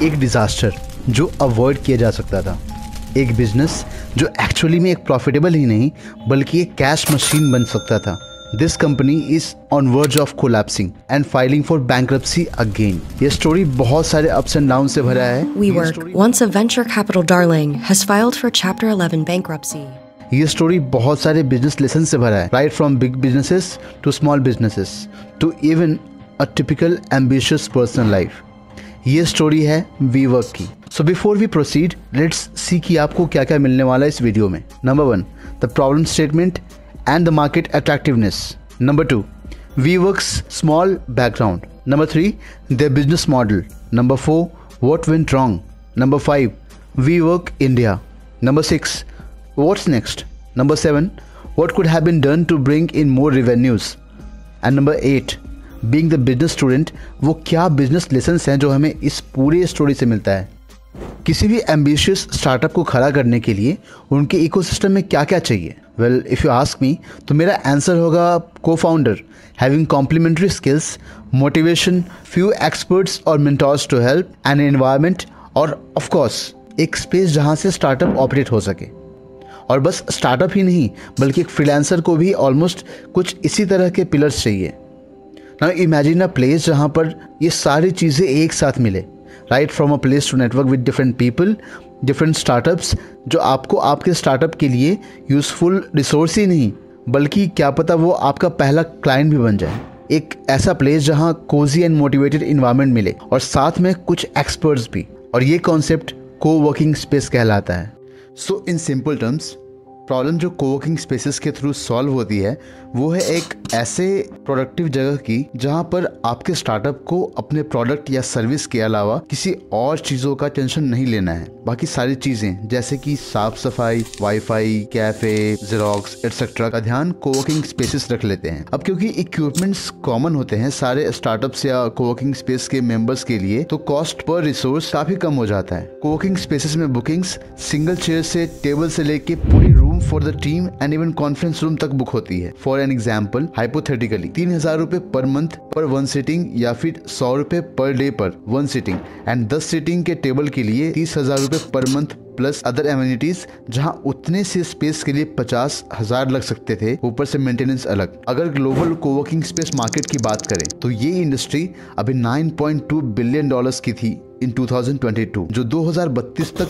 एक डिज़ास्टर जो अवॉइड किया जा सकता था, एक बिजनेस जो एक्चुअली में एक प्रॉफिटेबल ही नहीं बल्कि एक कैश मशीन बन सकता था। This company is on verge of collapsing and filing for bankruptcy again. ये स्टोरी बहुत सारे अप्स एंड डाउन से भरा है। WeWork, once a venture capital darling, has filed for Chapter 11 bankruptcy. ये स्टोरी बहुत सारे बिजनेस लेसन से भरा है, right from big businesses to small businesses to even a typical ambitious personal life. ये स्टोरी है वीवर्क की। So before we proceed, let's see कि आपको क्या क्या मिलने वाला है इस वीडियो में। Number 1, the problem statement and the market attractiveness. Number 2, WeWork's small background. Number 3, their business model. Number 4, what went wrong। Number 5, WeWork India. Number 6, what's next। Number 7, what could have been done to bring in more revenues। And number 8, being the business student, वो क्या business lessons हैं जो हमें इस पूरे story से मिलता है। किसी भी एम्बिशियस स्टार्टअप को खड़ा करने के लिए उनके इकोसिस्टम में क्या क्या चाहिए। Well, if you ask me तो मेरा आंसर होगा cofounder having complementary skills, motivation, few experts और mentors to help, an environment और ऑफ कोर्स एक स्पेस जहाँ से स्टार्टअप ऑपरेट हो सके। और बस स्टार्टअप ही नहीं बल्कि एक फ्रीलांसर को भी ऑलमोस्ट कुछ इसी तरह के पिलर्स चाहिए। नाउ इमेजिन अ प्लेस जहाँ पर ये सारी चीज़ें एक साथ मिले, right from a place to network with different people, different startups जो आपको आपके स्टार्टअप के लिए यूज़फुल रिसोर्स ही नहीं बल्कि क्या पता वो आपका पहला क्लाइंट भी बन जाए। एक ऐसा प्लेस जहाँ कोजी एंड मोटिवेटेड इन्वायरमेंट मिले और साथ में कुछ एक्सपर्ट्स भी, और ये कॉन्सेप्ट को वर्किंग स्पेस कहलाता है। So in simple terms, problem जो कोवर्किंग स्पेसेस के थ्रू सॉल्व होती है वो है एक ऐसे प्रोडक्टिव जगह की जहां पर आपके स्टार्टअप को अपने प्रोडक्ट या सर्विस के अलावा किसी और चीज़ों का टेंशन नहीं लेना है। बाकी सारी चीज़ें जैसे कि साफ सफाई, वाईफाई, कैफे, जेरोक्स एटसेट्रा का ध्यान कोवर्किंग स्पेसेस रख लेते हैं। अब क्योंकि इक्विपमेंट्स कॉमन होते हैं सारे स्टार्टअप्स या कोवर्किंग स्पेस के मेंबर्स के लिए, तो कॉस्ट पर रिसोर्स काफी कम हो जाता है। कोवर्किंग स्पेसेस में बुकिंग्स सिंगल चेयर से, टेबल से लेके पूरी room for the team and even conference room तक बुक होती है। फॉर एन एग्जाम्पल, हाइपोथेटिकली 3000 रुपए पर मंथ पर 1 सीटिंग या फिर 100 रुपए पर day per 1 seating, and 10 seating के टेबल के लिए 30,000 रुपए per month plus other amenities, जहां उतने से स्पेस के लिए 50,000 लग सकते थे, ऊपर से मेंटेनेंस अलग। अगर ग्लोबल कोवर्किंग स्पेस मार्केट की बात करें तो ये इंडस्ट्री अभी $9.2 बिलियन की थी इन 2022, जो 2032 तक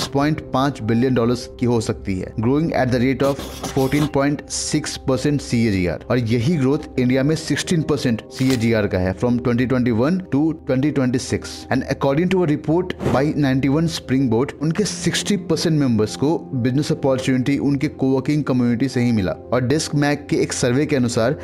$34.5 बिलियन की हो सकती है, growing at the rate of 14.6% CAGR। और यही ग्रोथ इंडिया में 16% CAGR का है from 2021 to 2026। And according to a report by 91 Springboard, उनके 60% मेंबर्स को बिजनेस अपॉर्चुनिटी उनके कोवर्किंग कम्युनिटी से ही मिला। और डेस्क मैक के एक सर्वे के अनुसार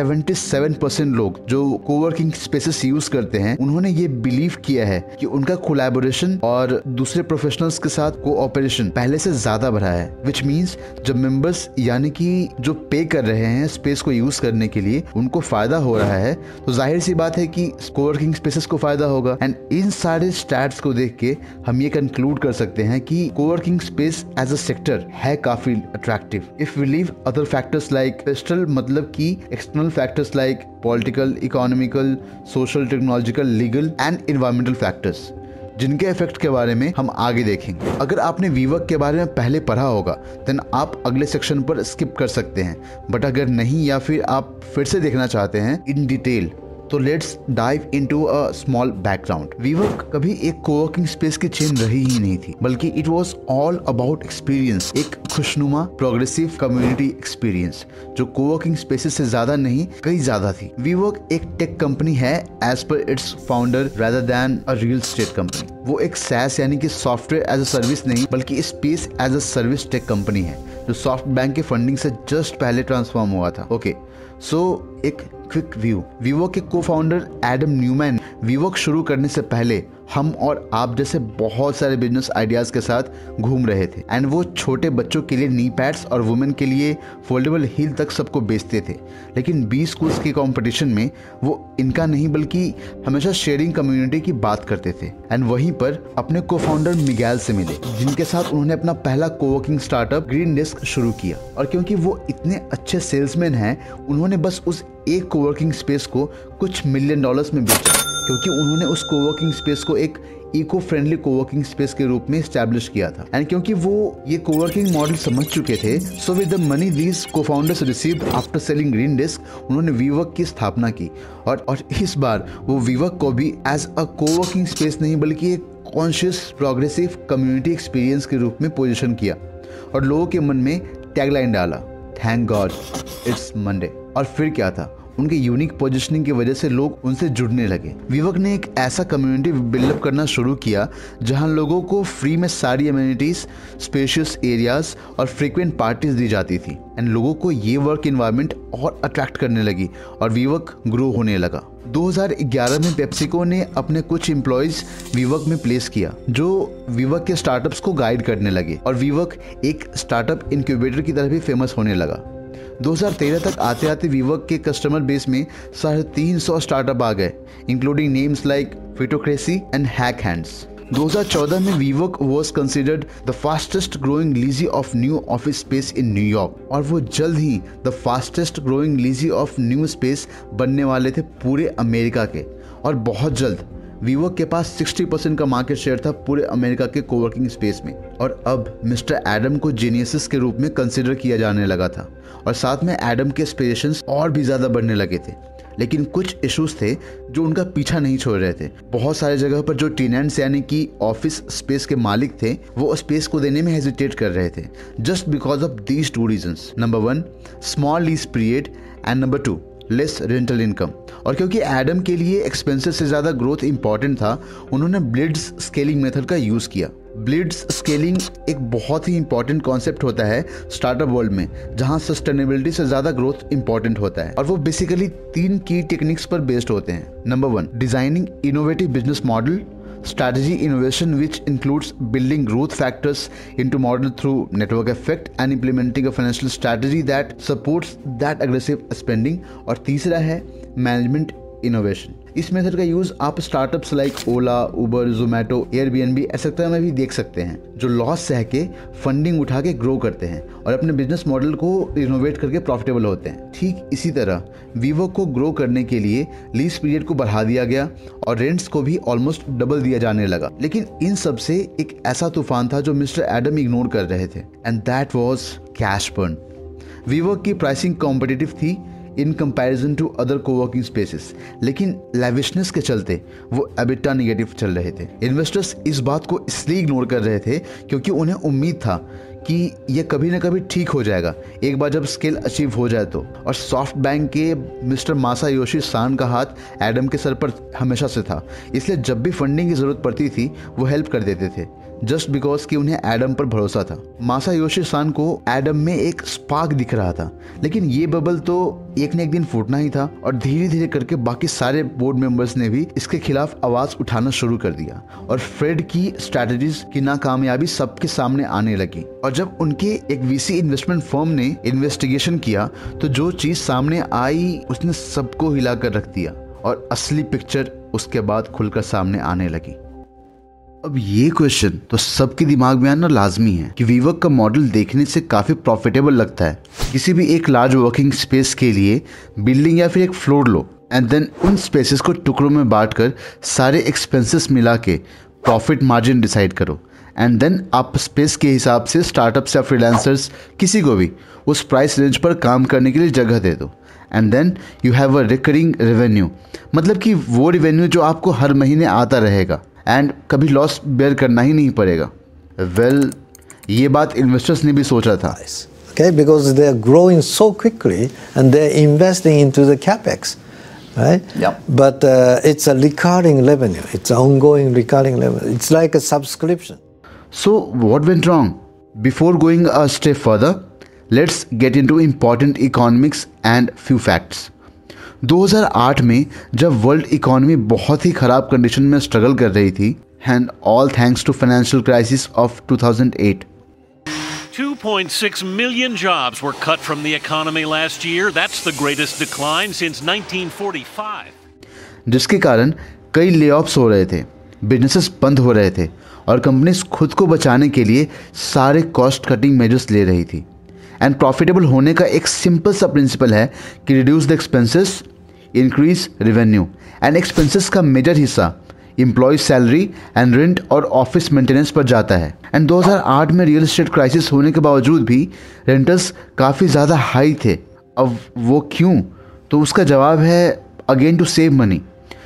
77% लोग जो कोवर्किंग स्पेसेस यूज करते हैं, उन्होंने ये बिलीव किया है कि उनका कोलैबोरेशन और दूसरे प्रोफेशनल्स के साथ कोऑपरेशन पहले से ज्यादा बढ़ा है। विच मीन्स जब मेंबर्स यानी कि जो पे कर रहे हैं स्पेस को यूज करने के लिए, उनको फायदा हो रहा है, तो जाहिर सी बात है कि कोवर्किंग स्पेसेस को फायदा होगा। एंड इन सारे स्टैट्स को देख के हम ये कंक्लूड कर सकते हैं कि coworking space as a sector है काफी attractive if we leave other factors like external, मतलब कि external factors like political, economical, social, technological, legal and environmental factors, जिनके इफेक्ट के बारे में हम आगे देखेंगे। अगर आपने वीवर्क के बारे में पहले पढ़ा होगा देन आप अगले सेक्शन पर स्किप कर सकते हैं, बट अगर नहीं या फिर आप फिर से देखना चाहते हैं इन डिटेल, तो let's dive into a small background. WeWork कभी एक कोवर्किंग स्पेस की चेन रही ही नहीं थी, बल्कि it was all about experience, एक खुशनुमा प्रोग्रेसिव कम्युनिटी एक्सपीरियंस जो कोवर्किंग स्पेसेस से ज्यादा नहीं कहीं ज्यादा थी। वीवर्क एक टेक कंपनी है as per its founder rather than a real estate company. वो एक SaaS यानी कि सॉफ्टवेयर एज अ सर्विस नहीं बल्कि space as a service tech company है जो सॉफ्ट बैंक के फंडिंग से जस्ट पहले ट्रांसफॉर्म हुआ था। ओके, सो एक क्विक व्यू। वीवर्क के को फाउंडर एडम न्यूमैन वीवर्क शुरू करने से पहले हम और आप जैसे बहुत सारे बिजनेस आइडियाज के साथ घूम रहे थे, एंड वो छोटे बच्चों के लिए नी पैड्स और वुमेन के लिए फोल्डेबल हील तक सबको बेचते थे। लेकिन 20 स्कूल्स के कंपटीशन में वो इनका नहीं बल्कि हमेशा शेयरिंग कम्युनिटी की बात करते थे। एंड वहीं पर अपने को फाउंडर मिगेल से मिले, जिनके साथ उन्होंने अपना पहला कोवर्किंग स्टार्टअप ग्रीन डेस्क शुरू किया। और क्योंकि वो इतने अच्छे सेल्समैन हैं, उन्होंने बस उस एक कोवर्किंग स्पेस को कुछ $1 मिलियन में बेचा, क्योंकि उन्होंने उस कोवर्किंग स्पेस को एक इको फ्रेंडली कोवर्किंग स्पेस के रूप में एस्टैब्लिश किया था। एंड क्योंकि वो ये कोवर्किंग मॉडल समझ चुके थे, so with the money these cofounders received after selling Green Desk, उन्होंने वीवर्क की स्थापना की और इस बार वो वीवर्क को भी एज अ कोवर्किंग स्पेस नहीं बल्कि एक कॉन्शियस प्रोग्रेसिव कम्युनिटी एक्सपीरियंस के रूप में पोजीशन किया और लोगों के मन में टैगलाइन डाला, थैंक गॉड इट्स मंडे। और फिर क्या था, उनके यूनिक पोजीशनिंग की वजह से लोग उनसे जुड़ने लगे। वीवर्क ने एक ऐसा कम्युनिटी बिल्डअप करना शुरू किया जहां लोगों को फ्री में सारी अमेनिटीज, स्पेशियस एरियाज और फ्रीक्वेंट पार्टीज दी जाती थी एंड लोगों को ये वर्क इन्वायरमेंट और अट्रैक्ट करने लगी और वीवर्क ग्रो होने लगा। 2011 में पेप्सिको ने अपने कुछ एम्प्लॉयज वीवर्क में प्लेस किया जो वीवर्क के स्टार्टअप्स को गाइड करने लगे और वीवर्क एक स्टार्टअप इंक्यूबेटर की तरह भी फेमस होने लगा। 2013 तक आते आते वीवर्क के कस्टमर बेस में 350 स्टार्टअप आ गए, including names like Fitocracy and Hack Hands. 2014 में WeWork was considered the fastest growing lessee of new office space in New York और वो जल्द ही the fastest growing lessee of new space बनने वाले थे पूरे अमेरिका के। और बहुत जल्द वीवर्क के पास 60% का मार्केट शेयर था पूरे अमेरिका के कोवर्किंग स्पेस में। और अब मिस्टर एडम को जीनियसिस के रूप में कंसिडर किया जाने लगा था और साथ में एडम के एस्पिरेशंस और भी ज़्यादा बढ़ने लगे थे। लेकिन कुछ इश्यूज थे जो उनका पीछा नहीं छोड़ रहे थे। बहुत सारे जगह पर जो टेनेंट्स यानी कि ऑफिस स्पेस के मालिक थे वो स्पेस को देने में हेजिटेट कर रहे थे just because of these two reasons. Number 1 small lease period and number 2 less rental income. और क्योंकि एडम के लिए एक्सपेंसेस से ज़्यादा ग्रोथ इंपॉर्टेंट था, उन्होंने ब्लिट्ज स्केलिंग मेथड का यूज़ किया। ब्लिट्ज स्केलिंग एक बहुत ही इंपॉर्टेंट कॉन्सेप्ट होता है स्टार्टअप वर्ल्ड में, जहां सस्टेनेबिलिटी से ज़्यादा ग्रोथ इंपॉर्टेंट होता है और वो बेसिकली 3 की टेक्निक्स पर बेस्ड होते हैं। Number 1 designing innovative business model, strategy innovation which includes building growth factors into model through network effect and implementing a financial strategy that supports that aggressive spending। और तीसरा है management innovation। इस method का use आप startups like Ola, Uber, Zomato, Airbnb etcetera में भी देख सकते हैं जो लॉस सह के फंडिंग उठा के ग्रो करते हैं और अपने बिजनेस मॉडल को इनोवेट करके प्रॉफिटेबल होते हैं। ठीक इसी तरह वीवर्क को ग्रो करने के लिए लीज पीरियड को बढ़ा दिया गया और रेंट्स को भी ऑलमोस्ट डबल दिया जाने लगा। लेकिन इन सब से एक ऐसा तूफान था जो मिस्टर एडम इग्नोर कर रहे थे and that was cash burn. WeWork की प्राइसिंग कॉम्पिटिटिव थी in comparison to other coworking spaces, लेकिन लैविशनेस के चलते वो एबिटा नेगेटिव चल रहे थे। इन्वेस्टर्स इस बात को इसलिए इग्नोर कर रहे थे क्योंकि उन्हें उम्मीद था कि ये कभी ना कभी ठीक हो जाएगा एक बार जब स्केल अचीव हो जाए तो। और सॉफ्ट बैंक के मिस्टर मासायोशी सान का हाथ एडम के सर पर हमेशा से था, इसलिए जब भी फंडिंग की ज़रूरत पड़ती थी वो हेल्प कर देते थे जस्ट बिकॉज कि उन्हें एडम पर भरोसा था। मासायोशी सान को एडम में एक स्पार्क दिख रहा था, लेकिन ये बबल तो एक न एक दिन फूटना ही था और धीरे धीरे करके बाकी सारे बोर्ड मेंबर्स ने भी इसके खिलाफ आवाज उठाना शुरू कर दिया और फ्रेड की स्ट्रैटेजीज की नाकामयाबी सबके सामने आने लगी। और जब उनके एक वीसी इन्वेस्टमेंट फर्म ने इन्वेस्टिगेशन किया तो जो चीज सामने आई उसने सबको हिला कर रख दिया और असली पिक्चर उसके बाद खुलकर सामने आने लगी। अब ये क्वेश्चन तो सबके दिमाग में आना लाजमी है कि वीवर्क का मॉडल देखने से काफ़ी प्रॉफिटेबल लगता है। किसी भी एक लार्ज वर्किंग स्पेस के लिए बिल्डिंग या फिर एक फ्लोर लो एंड देन उन स्पेसेस को टुकड़ों में बांटकर सारे एक्सपेंसेस मिला के प्रॉफिट मार्जिन डिसाइड करो एंड देन आप स्पेस के हिसाब से स्टार्टअप्स या फ्रीलांसर्स किसी को भी उस प्राइस रेंज पर काम करने के लिए जगह दे दो and then you have a recurring revenue, मतलब कि वो रेवेन्यू जो आपको हर महीने आता रहेगा एंड कभी लॉस बेयर करना ही नहीं पड़ेगा। वेल, ये बात इन्वेस्टर्स ने भी सोचा था। Okay, because they are growing so quickly and they are investing into the capex, right? Yep. But it's a recurring revenue. It's ongoing recurring revenue. It's like a subscription. So what went wrong? Before going a step further, let's get into important economics and few facts. 2008 में जब world economy बहुत ही ख़राब condition में struggle कर रही थी and all thanks to financial crisis of 2008, 2.6 million jobs were cut from the economy last year. That's the greatest decline since 1945. जिसके कारण कई लेऑफ्स हो रहे थे, बिजनेसेस बंद हो रहे थे और कंपनीज खुद को बचाने के लिए सारे कॉस्ट कटिंग मेजर्स ले रही थी। एंड प्रॉफिटेबल होने का एक सिंपल सा प्रिंसिपल है कि reduce the expenses, increase revenue. And expenses का मेजर हिस्सा एम्प्लॉय सैलरी एंड रेंट और ऑफिस मेंटेनेंस पर जाता है। एंड 2008 में रियल एस्टेट क्राइसिस होने के बावजूद भी रेंटल्स काफ़ी ज़्यादा हाई थे। अब वो क्यों? तो उसका जवाब है अगेन टू सेव मनी।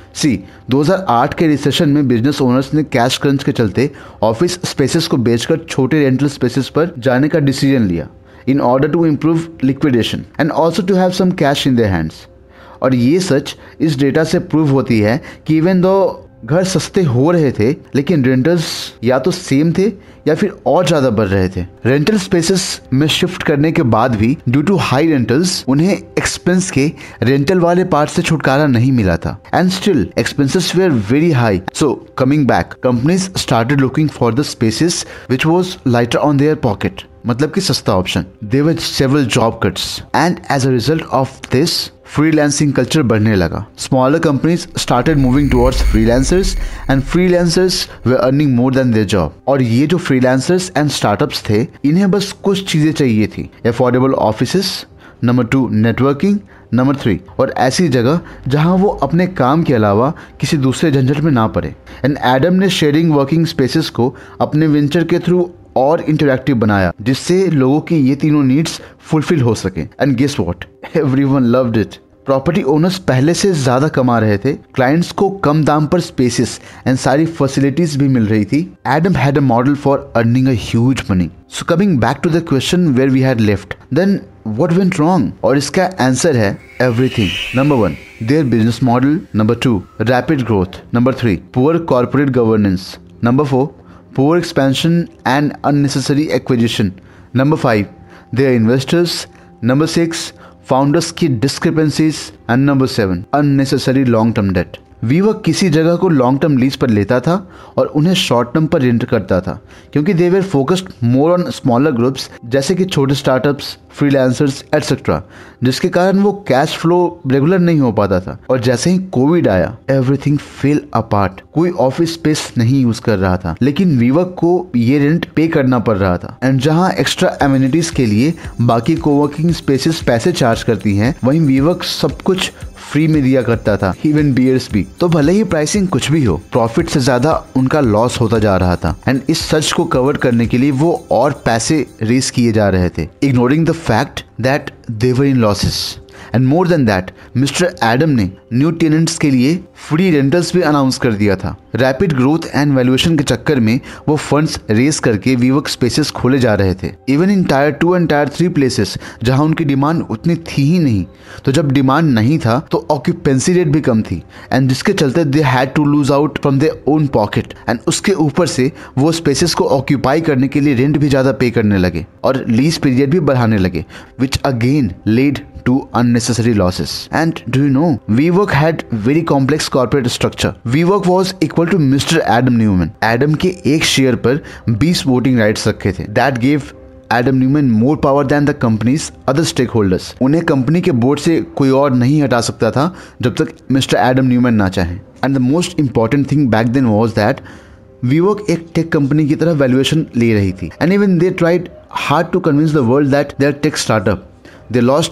2008 के रिसेशन में बिजनेस ओनर्स ने कैश क्रंच के चलते ऑफिस स्पेसेस को बेचकर छोटे रेंटल स्पेसेस पर जाने का डिसीजन लिया in order to improve liquidation and also to have some cash in their hands. और ये सच इस डेटा से प्रूव होती है कि इवन दो घर सस्ते हो रहे थे लेकिन रेंटल्स या तो सेम थे या फिर और ज्यादा बढ़ रहे थे। रेंटल स्पेसेस में शिफ्ट करने के बाद भी ड्यू टू हाई रेंटल्स उन्हें एक्सपेंस के रेंटल वाले पार्ट से छुटकारा नहीं मिला था and still expenses were very high. So coming back companies started looking for the spaces which was lighter on their pocket, मतलब कि सस्ता option. There were several job cuts and as a result of this freelancing culture बढ़ने लगा। Smaller companies started moving towards freelancers and freelancers were earning more than their job. और ये जो freelancers and startups थे इन्हें बस कुछ चीजें चाहिए थी, affordable offices, number 2 networking, number 3 और ऐसी जगह जहां वो अपने काम के अलावा किसी दूसरे झंझट में ना पड़े। एंड एडम ने शेयरिंग वर्किंग स्पेसेस को अपने वेंचर के थ्रू और इंटरैक्टिव बनाया जिससे लोगों की ये तीनों नीड्स फुलफिल हो सके। And guess what, everyone loved it. Property owners पहले से ज्यादा कमा रहे थे, क्लाइंट्स को कम दाम पर स्पेसेस एंड सारी फैसिलिटीज भी मिल रही थी। Adam had a model for earning a huge money. So coming back to the question where we had left, then what went wrong? और इसका आंसर है everything. Number 1 their business model, number 2 rapid growth, number 3 poor corporate governance, number 4 poor expansion and unnecessary acquisition, number 5 their investors, number 6 founders की discrepancies and number 7 unnecessary long term debt। WeWork किसी जगह को long term lease पर लेता था और उन्हें short term पर रेंट करता था क्योंकि they were focused more on smaller groups जैसे कि छोटे स्टार्टअप्स, फ्रीलांसर्स एटसेट्रा, जिसके कारण वो कैश फ्लो रेगुलर नहीं हो पाता था। और जैसे ही कोविड आया एवरीथिंग फेल अपार्ट। कोई ऑफिस स्पेस नहीं यूज कर रहा था लेकिन वीवर्क को ये रेंट पे करना पड़ रहा था। एंड जहां एक्स्ट्रा एमिनिटीज के लिए बाकी कोवर्किंग स्पेसेस पैसे चार्ज करती हैं, वहीं वीवर्क सब कुछ फ्री में दिया करता था, इवन बियर्स भी। तो भले ही प्राइसिंग कुछ भी हो, प्रॉफिट से ज्यादा उनका लॉस होता जा रहा था। एंड इस सच को कवर करने के लिए वो और पैसे रेस किए जा रहे थे, ignoring the fact that they were in losses. And more than that Mr Adam ने न्यू टेनेंट्स के लिए फ्री रेंटल्स भी अनाउंस कर दिया था। रैपिड ग्रोथ एंड वैल्यूएशन के चक्कर में वो फंड्स रेस करके वीवर्क स्पेसेस खोले जा रहे थे, even in tier 2 and tier 3 places जहां उनकी डिमांड उतनी थी ही नहीं। तो जब डिमांड नहीं था तो ऑक्यूपेंसी रेट भी कम थी एंड जिसके चलते they had to lose out from their own pocket. And उसके ऊपर से वो स्पेसेस को ऑक्यूपाई करने के लिए रेंट भी ज्यादा पे करने लगे और लीज पीरियड भी बढ़ाने लगे, which again led to unnecessary losses. And do you know, WeWork had very complex corporate structure. WeWork was equal to Mr. Adam Newman. Adam के एक शेयर पर 20 वोटिंग राइट्स रखे थे। That gave Adam Newman more power than the company's other stakeholders. उन्हें company के board से कोई और नहीं हटा सकता था जब तक मिस्टर एडम न्यूमैन ना चाहे। And the most important thing back then was that WeWork एक टेक कंपनी की तरह वैल्यूएशन ले रही थी। And even they tried hard to convince the world that they're tech startup. They lost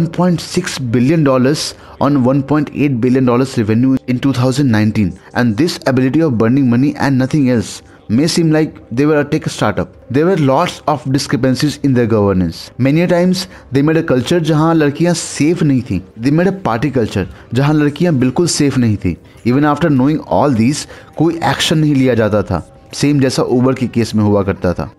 $1.6 billion on $1.8 billion revenue in 2019. And this ability of burning money and nothing else may seem like they were a tech startup. There were lots of discrepancies in their governance. Many times they made a culture जहां लड़कियां safe नहीं थी. They made a party culture जहां लड़कियां बिल्कुल safe नहीं थी. Even after knowing all these, कोई action नहीं लिया जाता था. Same जैसा Uber के केस में हुआ करता था।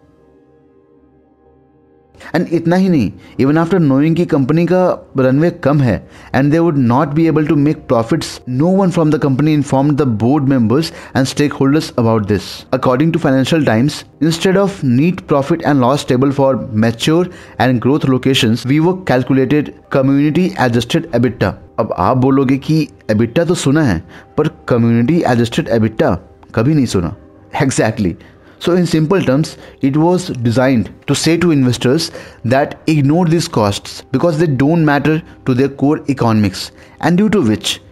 एंड इतना ही नहीं, इवन आफ्टर नोइंग कि कंपनी का रनवे कम है and they would not be able to make profits, no one from the company informed the board members and stakeholders about this. According to Financial Times, instead of net profit and loss table for mature and growth locations, WeWork calculated community adjusted EBITDA. अब आप बोलोगे कि EBITDA तो सुना है पर community adjusted EBITDA कभी नहीं सुना। Exactly. So in simple terms, it was designed to say to investors that ignore these costs because they don't matter to their core economics, and due to which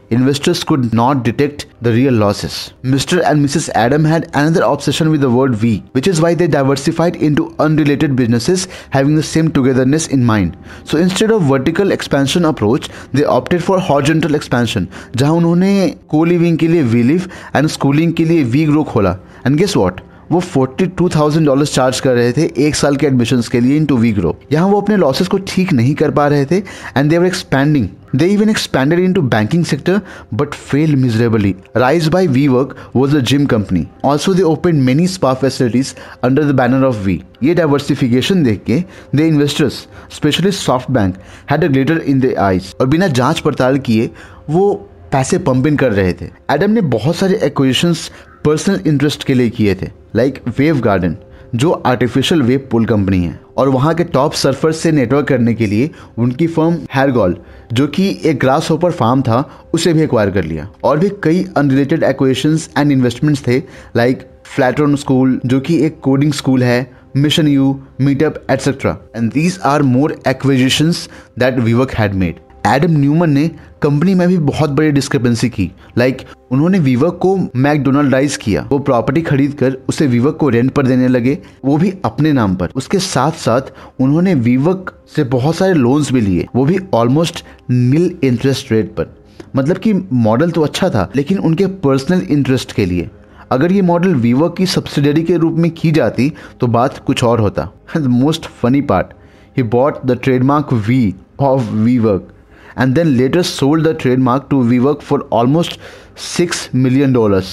investors could not detect the real losses. Mr. and Mrs. Adam had another obsession with the word we, which is why they diversified into unrelated businesses having the same togetherness in mind. So instead of vertical expansion approach, they opted for horizontal expansion, जहां उन्होंने co-living के लिए WeLive and schooling के लिए WeGrow खोला. And guess what? वो $42,000 charge कर रहे थे एक साल के एडमिशन्स के लिए इनटू WeGrow. यहाँ वो अपने लॉसेस को ठीक नहीं कर पा रहे थे and they were expanding. They even expanded into banking sector but failed miserably. Rise by WeWork was a gym company. Also they opened many spa facilities under the banner of We. ये diversification देख के the investors, especially SoftBank, had a glitter in their eyes. और बिना जांच पड़ताल किए वो पैसे पंप इन कर रहे थे. एडम ने बहुत सारे एक्विजिशंस पर्सनल इंटरेस्ट के लिए किए थे, लाइक वेव गार्डन जो आर्टिफिशियल वेव पूल कंपनी है, और वहाँ के टॉप सर्फर्स से नेटवर्क करने के लिए उनकी फर्म हैरगॉल जो कि एक ग्रास होपर फार्म था उसे भी एक्वायर कर लिया. और भी कई अनरिलेटेड एक्विजिशंस एंड इन्वेस्टमेंट्स थे, लाइक फ्लैटरन स्कूल जो कि एक कोडिंग स्कूल है, mission U, meetup etcetera. And these are more acquisitions that WeWork had made. Adam Neumann ने कंपनी में भी बहुत बड़ी डिस्क्रिपेंसी की, लाइक उन्होंने वीवर्क को मैकडोनाल्डाइज किया. वो प्रॉपर्टी खरीद कर उसे वीवर्क को रेंट पर देने लगे, वो भी अपने नाम पर. उसके साथ साथ उन्होंने वीवर्क से बहुत सारे लोन्स भी लिए, वो भी ऑलमोस्ट नील इंटरेस्ट रेट पर. मतलब कि मॉडल तो अच्छा था लेकिन उनके पर्सनल इंटरेस्ट के लिए. अगर ये मॉडल वीवर्क की सब्सिडरी के रूप में की जाती तो बात कुछ और होता. The most funny part, he bought the trademark we of WeWork and then later sold the trademark to WeWork for almost $6 million,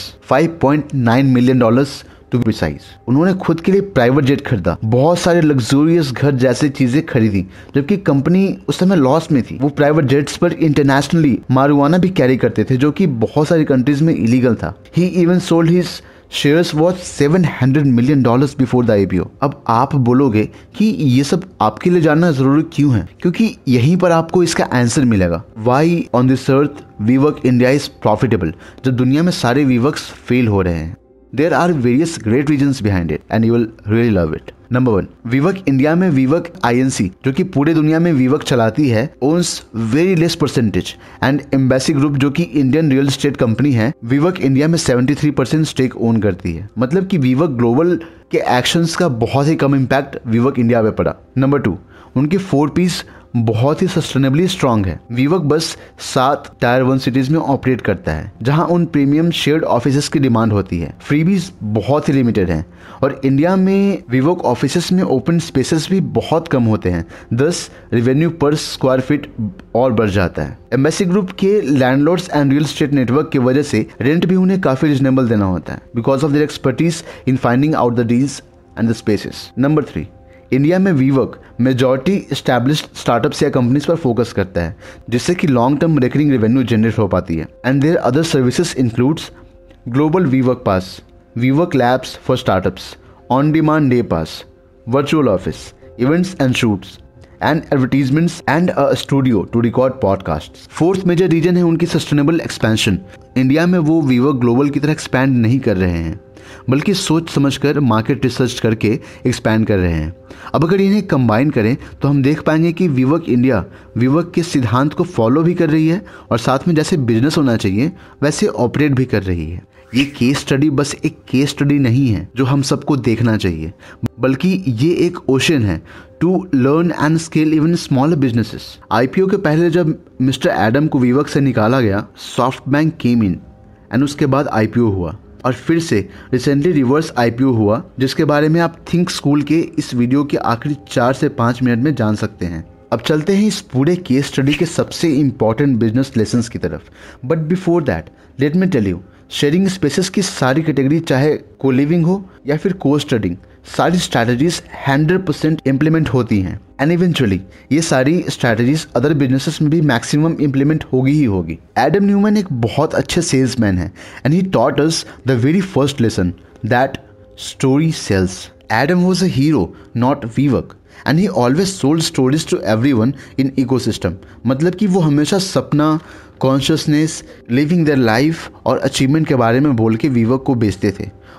$5.9 million to be precise. उन्होंने खुद के लिए प्राइवेट जेट खरीदा, बहुत सारे लग्जूरियस घर जैसी चीजें खरीदी, जबकि कंपनी उस समय लॉस में थी. वो प्राइवेट जेट्स पर इंटरनेशनली मारुआना भी कैरी करते थे जो कि बहुत सारी कंट्रीज में इलीगल था. He even sold his shares worth $700 million before the IPO. अब आप बोलोगे कि ये सब आपके लिए जानना जरूरी क्यों है, क्योंकि यहीं पर आपको इसका आंसर मिलेगा. Why on this earth WeWork India is profitable, जब दुनिया में सारे WeWorks फेल हो रहे हैं. There are various great reasons behind it and you will really love it. Number 1, WeWork India में WeWork INC जो कि पूरे दुनिया में WeWork चलाती है owns very less percentage, and Embassy Group जो कि इंडियन रियल एस्टेट कंपनी है WeWork इंडिया में 73% स्टेक ओन करती है. मतलब कि WeWork ग्लोबल के एक्शंस का बहुत ही कम इम्पैक्ट WeWork इंडिया पे पड़ा. नंबर 2, उनकी 4Ps बहुत ही सस्टेनेबली स्ट्रांग है. WeWork बस 7 टायर 1 सिटीज में ऑपरेट करता है जहां उन प्रीमियम शेयर्ड ऑफिसेस की डिमांड होती है. फ्रीबीज बहुत ही लिमिटेड हैं और इंडिया में WeWork ऑफिसेस में ओपन स्पेसेस भी बहुत कम होते हैं, thus रेवेन्यू पर स्क्वायर फीट और बढ़ जाता है. एम्बेसी ग्रुप के landlords and real estate network की वजह से रेंट भी उन्हें काफी रिजनेबल देना होता है because of their expertise in finding out the deals and the spaces. Number 3, India में WeWork मेजॉरिटी एस्टैब्लिश्ड स्टार्टअप्स या कंपनीज पर फोकस करता है जिससे कि long term recurring revenue generate हो पाती है. And their other services includes global WeWork pass, WeWork labs for startups, on demand day pass, virtual office, events and shoots and advertisements and a studio to record podcast. Fourth major reason है उनकी sustainable expansion. India में वो WeWork global की तरह expand नहीं कर रहे हैं बल्कि सोच समझकर मार्केट रिसर्च करके एक्सपैंड कर रहे हैं. अब अगर इन्हें कंबाइन करें तो हम देख पाएंगे कि WeWork इंडिया WeWork के सिद्धांत को फॉलो भी कर रही है और साथ में जैसे बिजनेस होना चाहिए वैसे ऑपरेट भी कर रही है. ये केस स्टडी बस एक केस स्टडी नहीं है जो हम सबको देखना चाहिए, बल्कि ये एक ओशन है to learn and scale even smaller businesses. IPO के पहले जब मिस्टर एडम को WeWork से निकाला गया, SoftBank केम इन एंड उसके बाद IPO हुआ और फिर से रिसेंटली रिवर्स IPO हुआ जिसके बारे में आप थिंक स्कूल के इस वीडियो के आखिरी 4 से 5 मिनट में जान सकते हैं. अब चलते हैं इस पूरे केस स्टडी के सबसे इंपॉर्टेंट बिजनेस लेसन्स की तरफ. But before that let me tell you, sharing spaces की सारी कैटेगरी चाहे को लिविंग हो या फिर को स्टडिंग, सारी स्ट्रैटेजीज 100% इम्प्लीमेंट होती हैं एंड इवेंचुअली ये सारी स्ट्रैटेजीज अदर बिजनेसेस में भी मैक्सिमम इम्प्लीमेंट होगी ही होगी. एडम न्यूमन एक बहुत अच्छे सेल्समैन है and he taught us the very first lesson that story sells. Adam was a hero, not WeWork, and he always sold stories to everyone in ecosystem. मतलब कि वो हमेशा सपना, कॉन्शियसनेस, लिविंग देयर लाइफ और achievement के बारे में बोल के WeWork को बेचते थे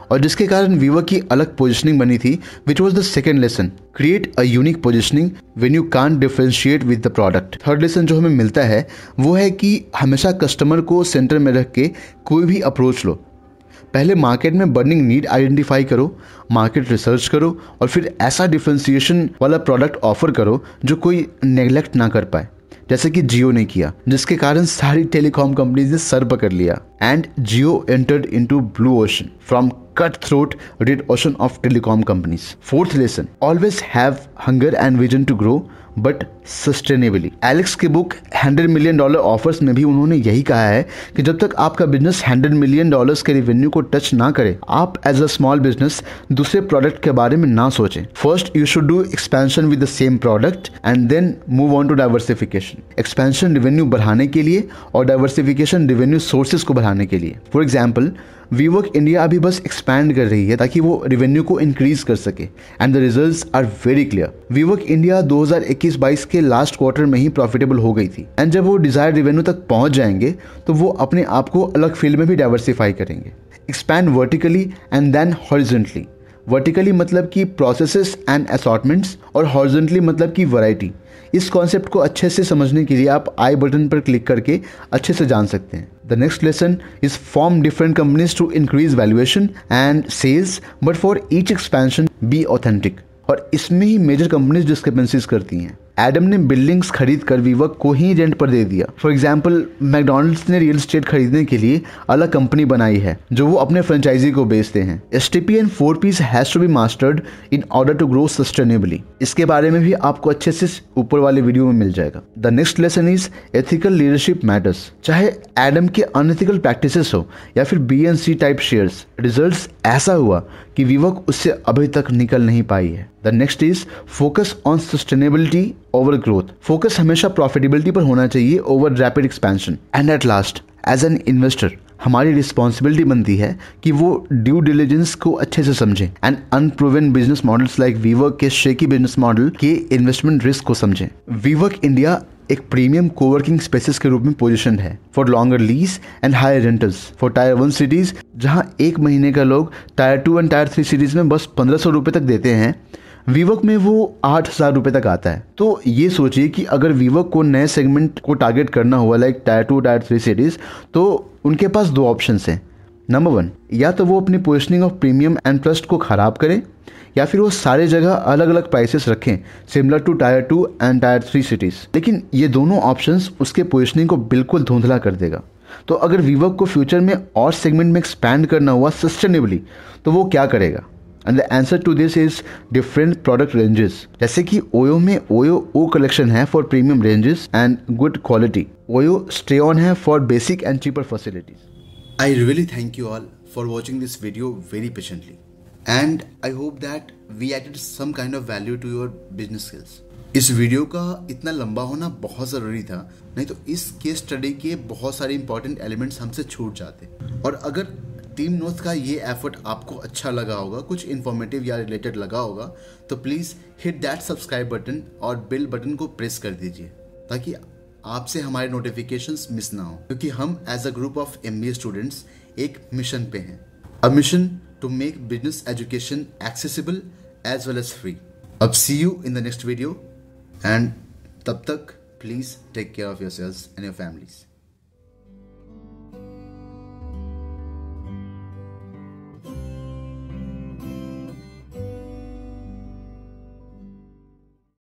और जिसके कारण वीवर्क की अलग पोजिशनिंग बनी थी, which was the second lesson, create a unique positioning when you can't differentiate with the product. Third lesson जो हमें मिलता है वो है कि हमेशा कस्टमर को सेंटर में रख के कोई भी अप्रोच लो। पहले मार्केट में बर्निंग नीड आइडेंटिफाई करो, मार्केट रिसर्च करो और फिर ऐसा डिफरेंशिएशन वाला प्रोडक्ट ऑफर करो जो कोई नेग्लेक्ट ना कर पाए, जैसे कि जियो ने किया, जिसके कारण सारी टेलीकॉम कंपनीज ने सर पकड़ लिया। And Jio entered into blue ocean from cutthroat red ocean of telecom companies. Fourth lesson, always have hunger and vision to grow but sustainably. Alex की बुक $100 मिलियन ऑफर्स में भी उन्होंने यही कहा है कि जब तक आपका बिजनेस $100 मिलियन के रेवेन्यू को टच ना करे, आप एज अ स्मॉल बिजनेस दूसरे प्रोडक्ट के बारे में ना सोचें। First you should do expansion with the same product and then move on to diversification. Expansion revenue बढ़ाने के लिए और डाइवर्सिफिकेशन रेवेन्यू सोर्सेज को बढ़ाने के लिए। फॉर एग्जाम्पल, वीवर्क इंडिया अभी बस एक्सपैंड कर रही है ताकि वो रेवेन्यू को इंक्रीज कर सके and the results are very clear. WeWork India 2021-22 के लास्ट क्वार्टर में ही प्रॉफिटेबल हो गई थी एंड जब वो डिजायर्ड रेवेन्यू तक पहुंच जाएंगे तो वो अपने आप को अलग फील्ड में भी डाइवर्सिफाई करेंगे। Expand vertically and then horizontally. Vertically मतलब कि प्रोसेसेस एंड असॉर्टमेंट्स और हॉरिजॉन्टली मतलब कि वैरायटी। इस कॉन्सेप्ट को अच्छे से समझने के लिए आप आई बटन पर क्लिक करके अच्छे से जान सकते हैं। The next lesson is form different companies to increase valuation and sales but for each expansion be authentic. और इसमें ही मेजर कंपनीज डिस्क्रिपेंसीज करती हैं। एडम ने बिल्डिंग्स खरीद कर वीवर्क को ही रेंट पर दे दिया। फॉर एग्जाम्पल, मैकडोनल्ड्स ने रियल एस्टेट खरीदने के लिए अलग कंपनी बनाई है जो वो अपने फ्रेंचाइजी को बेचते हैं। STP and 4Ps has to be mastered in order to grow sustainably. इसके बारे में भी आपको अच्छे से ऊपर वाले वीडियो में मिल जाएगा। The next lesson is ethical leadership matters. चाहे एडम के अनएथिकल प्रैक्टिसेस हो या फिर BNC टाइप शेयर्स, रिजल्ट्स ऐसा हुआ कि वीवर्क उससे अभी तक निकल नहीं पाई है। The next is focus on sustainability over growth. Focus हमेशा प्रॉफिटेबिलिटी पर होना चाहिए over rapid expansion. And at last, as an investor हमारी रिस्पॉन्सिबिलिटी बनती है कि वो ड्यू डिलिजेंस को अच्छे से समझें and unproven business models like WeWork के शेकी बिजनेस मॉडल के इन्वेस्टमेंट रिस्क को समझें। वीवर्क इंडिया एक प्रीमियम कोवर्किंग स्पेसेस के रूप में पोजीशन है for longer lease and higher rentals for tier 1 cities, जहां एक महीने का लोग टायर 2 एंड टायर 3 सिटीज में बस 1500 रुपये तक देते हैं। वीवर्क में वो 8000 रुपये तक आता है। तो ये सोचिए कि अगर वीवर्क को नए सेगमेंट को टारगेट करना हुआ लाइक टायर 2 टायर 3 सिटीज, तो उनके पास दो ऑप्शंस हैं। नंबर 1, या तो वो अपनी positioning of premium and trust को खराब करें या फिर वो सारे जगह अलग अलग प्राइसेस रखें similar to tier 2 and tier 3 cities. लेकिन ये दोनों ऑप्शंस उसके पोजिशनिंग को बिल्कुल धुंधला कर देगा। तो अगर वीवर्क को फ्यूचर में और सेगमेंट में एक्सपैंड करना हुआ सस्टेनेबली, तो वो क्या करेगा? And the answer to this is different product ranges. जैसे कि ओयो में ओयो ओ कलेक्शन है for premium ranges and good quality. OYO stay on है for basic and cheaper facilities. I really thank you all for watching this video very patiently, and I hope that we added some kind of value to your business skills. इस video का इतना लंबा होना बहुत ज़रूरी था, नहीं तो इस केस स्टडी के बहुत सारे इंपॉर्टेंट एलिमेंट्स हमसे छूट जाते। और अगर टीम नोट्स का ये एफर्ट आपको अच्छा लगा होगा, कुछ इन्फॉर्मेटिव या रिलेटेड लगा होगा, तो please hit that subscribe button और बेल बटन को प्रेस कर दीजिए ताकि आपसे हमारे नोटिफिकेशंस मिस ना हो, क्योंकि हम as a group of MBA students एक मिशन पे हैं, a mission to make business education accessible as well as free. अब see you in the next video, and तब तक please take care of yourselves and your families.